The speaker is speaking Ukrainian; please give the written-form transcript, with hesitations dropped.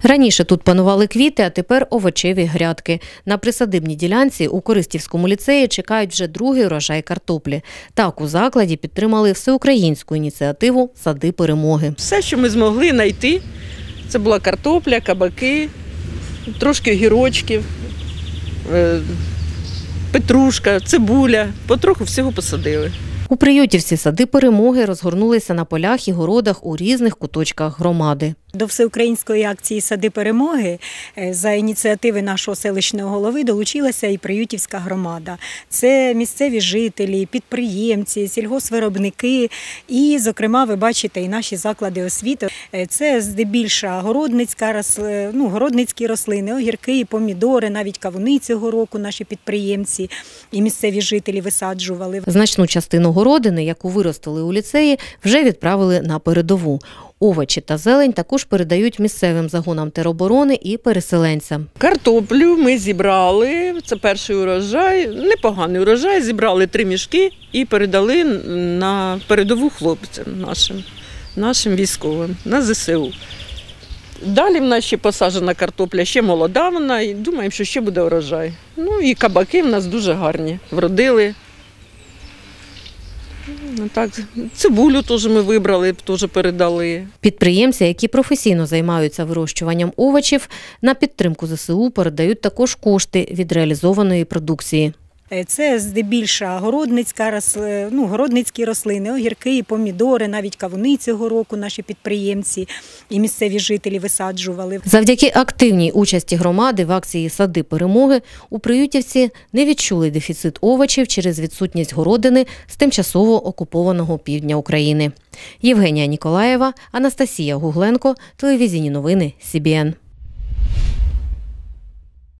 Раніше тут панували квіти, а тепер овочеві грядки. На присадибній ділянці у Користівському ліцеї чекають вже другий урожай картоплі. Так у закладі підтримали всеукраїнську ініціативу «Сади перемоги». Все, що ми змогли знайти, це була картопля, кабаки, трошки огірочків, петрушка, цибуля. Потроху всього посадили. У Приютівці «Сади перемоги» розгорнулися на полях і городах у різних куточках громади. До всеукраїнської акції «Сади перемоги» за ініціативи нашого селищного голови долучилася і Приютівська громада. Це місцеві жителі, підприємці, сільгоспвиробники і, зокрема, ви бачите, і наші заклади освіти. Це здебільша городницькі рослини, огірки, і помідори, навіть кавуни цього року наші підприємці і місцеві жителі висаджували. Значну частину городини, яку виростили у ліцеї, вже відправили на передову. Овочі та зелень також передають місцевим загонам тероборони і переселенцям. Картоплю ми зібрали, це перший урожай, непоганий урожай, зібрали 3 мішки і передали на передову хлопцям нашим військовим, на ЗСУ. Далі в нас ще посаджена картопля, ще молода вона, і думаємо, що ще буде урожай. Ну і кабаки в нас дуже гарні, вродили. Так, цибулю теж ми вибрали, теж передали. Підприємці, які професійно займаються вирощуванням овочів, на підтримку ЗСУ передають також кошти від реалізованої продукції. Це здебільша городницькі рослини, огірки, і помідори, навіть кавуни цього року наші підприємці і місцеві жителі висаджували. Завдяки активній участі громади в акції «Сади перемоги» у Приютівці не відчули дефіцит овочів через відсутність городини з тимчасово окупованого півдня України. Євгенія Ніколаєва, Анастасія Гугленко, телевізійні новини СІБІН.